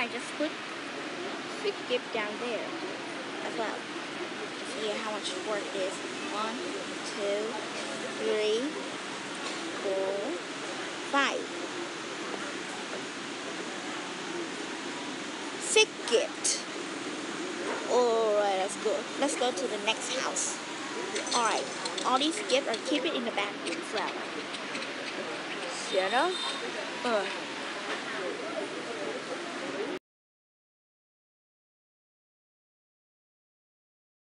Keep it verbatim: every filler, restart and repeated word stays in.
just put six gift down there as well. See how much work it is. One, two, three, four, five. Six gift. Alright, let's go. Let's go to the next house. Alright, all these gifts are keep it in the bathroom as well. You know? Uh.